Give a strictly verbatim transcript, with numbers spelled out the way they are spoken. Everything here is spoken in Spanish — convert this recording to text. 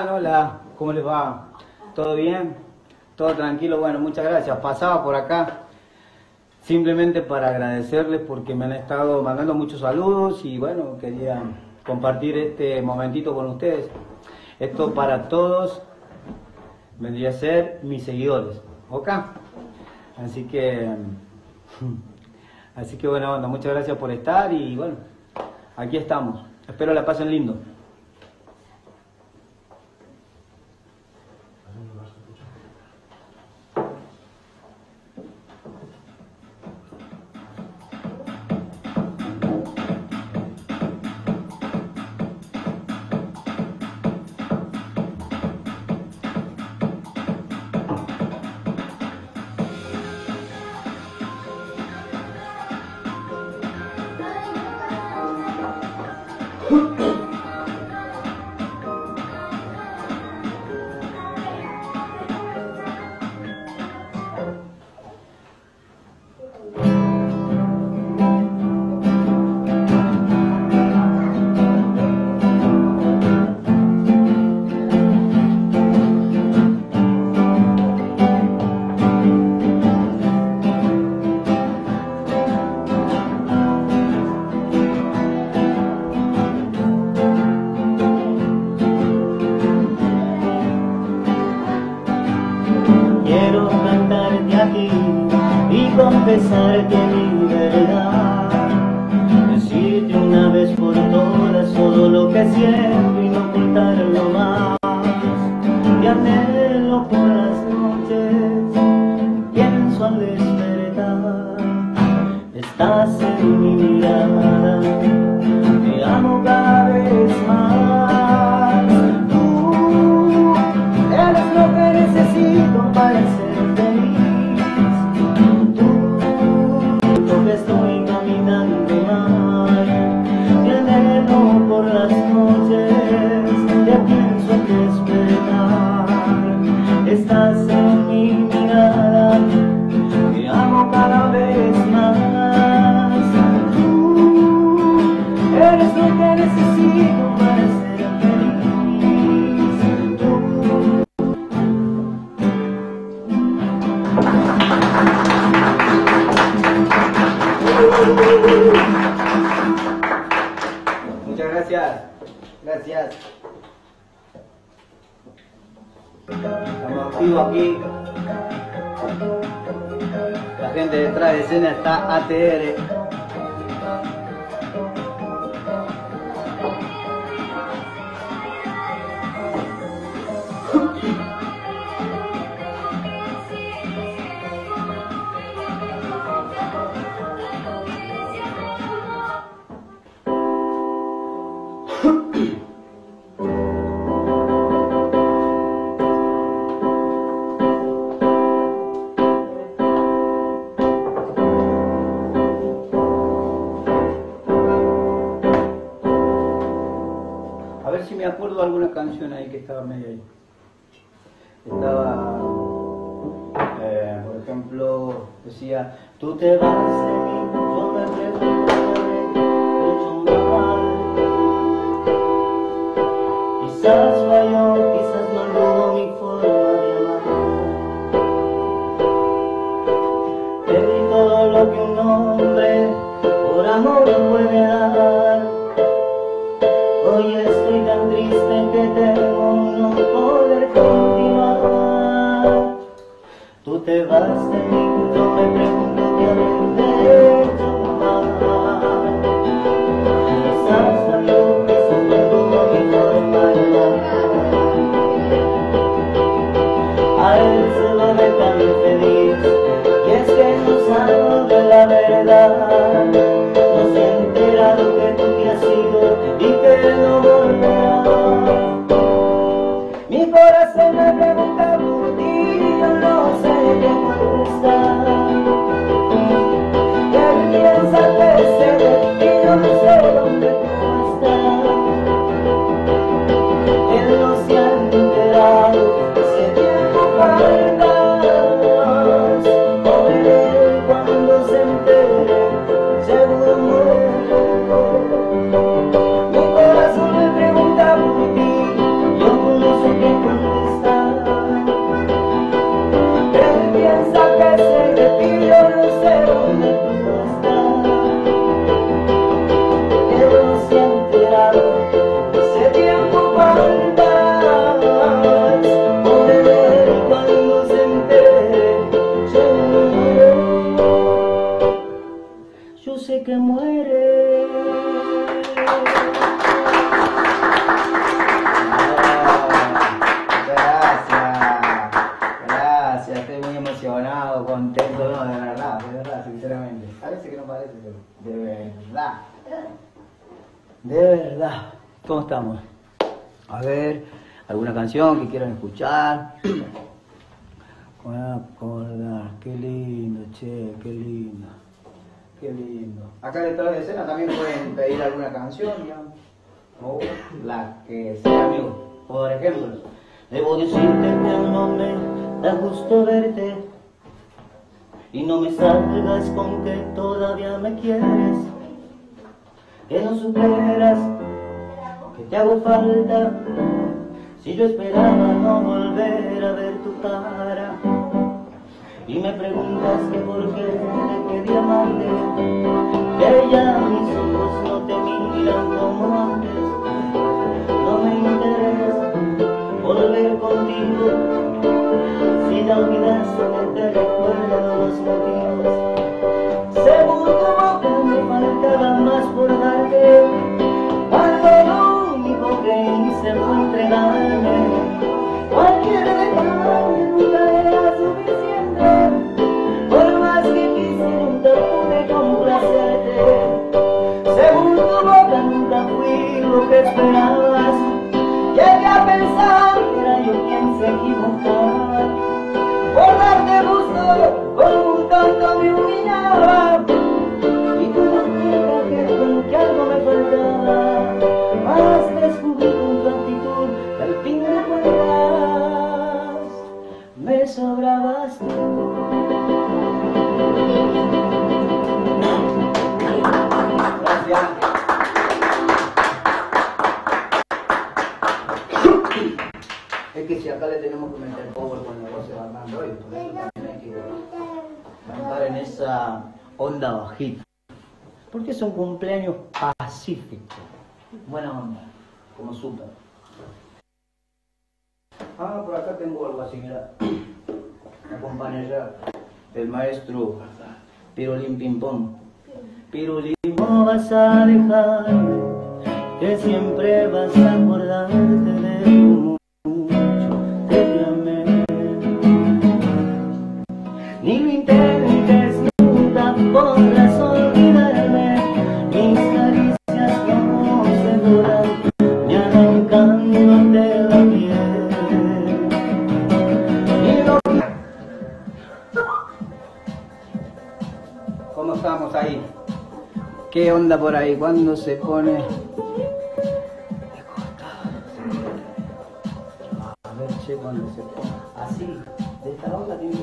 están? Hola, ¿cómo les va? ¿Todo bien? ¿Todo tranquilo? Bueno, muchas gracias. Pasaba por acá simplemente para agradecerles porque me han estado mandando muchos saludos y bueno, quería compartir este momentito con ustedes. Esto para todos vendría a ser mis seguidores, ¿ok? Así que, así que bueno, onda, muchas gracias por estar y bueno, aquí estamos. Espero la pasen lindo. Confesar que mi verdad, decirte una vez por todas todo lo que siento y no ocultarlo más. Te anhelo por las noches, pienso al despertar, estás en mi mirada, te amo cada vez más. Tú eres lo que necesito para ser feliz. Estoy caminando mal, te anhelo por las noches, te pienso al despertar, estás en mi mirada, te amo cada vez más. Tú eres lo que necesito para ser feliz. Tú. Muchas gracias, gracias. Estamos activos aquí. La gente detrás de escena está A T R. A ver si me acuerdo de alguna canción ahí que estaba medio ahí. Estaba, eh, por ejemplo, decía: Tú te vas de mí, yo me pregunto he hecho mal. Quizás falló, quizás no anduvo mi forma de amar. Te di todo lo que un hombre por amor puede dar. Hoy estoy tan triste que temo no poder continuar. Tú te vas de mí, yo me pregunto qué habré hecho mal. Quizás salió, quizás no tuvo mi forma de amar. A él se lo ve tan feliz, y es que no sabe la verdad. No se ha enterado que tú te has ido y que no volverá. Mi corazón me pregunta por ti, yo no sé qué contestar. que muere. Gracias, estoy muy emocionado, contento, no, de verdad, de verdad, sinceramente. Parece que no parece, pero de verdad. De verdad. ¿Cómo estamos? A ver, ¿alguna canción que quieran escuchar? Voy a acordar, qué lindo, che, qué lindo. Qué lindo. Acá detrás de escena también pueden pedir alguna canción, digamos. O la que sea, amigo. Por ejemplo. Debo decirte que no me da gusto verte y no me salgas con que todavía me quieres, que no superas, que te hago falta, si yo esperaba no volver a ver tu cara, y me preguntas que por qué te quería amarte, que ya mis ojos no te miran como antes, no me interesa volver contigo, si ya olvidaste te recuerdo los motivos. Según tu boca me faltaba más por darte, cuando lo único que hice fue entregarme. Cualquier detalle nunca era suficiente, por más que quise nunca pude complacerte. Según tu boca nunca fui lo que esperabas, llegué a pensar que era yo quien se equivocaba, por darte gusto con un tonto me humillaba, y tú no te que con que algo me faltaba, mas descubrí con tu actitud que al fin de cuentas me sobrabas tú. Gracias. Es que si acá le tenemos que meter power con el negocio de Armando hoy, por eso también hay que cantar en esa onda bajita. Porque es un cumpleaños pacífico. Buena onda, como súper. Ah, por acá tengo algo así, mira. Me acompaña ya el maestro Pirulín Ping Pong. Pirulín. No vas a dejarme, que siempre vas a acordarte de mí. Ni lo intentes, nunca podrás olvidarme. Mis caricias no se duran, ni arrancándote la piel. Y no... ¿Cómo estamos ahí? ¿Qué onda por ahí? ¿Cuándo se pone? A ver, che, cuando se pone así, de esta onda tiene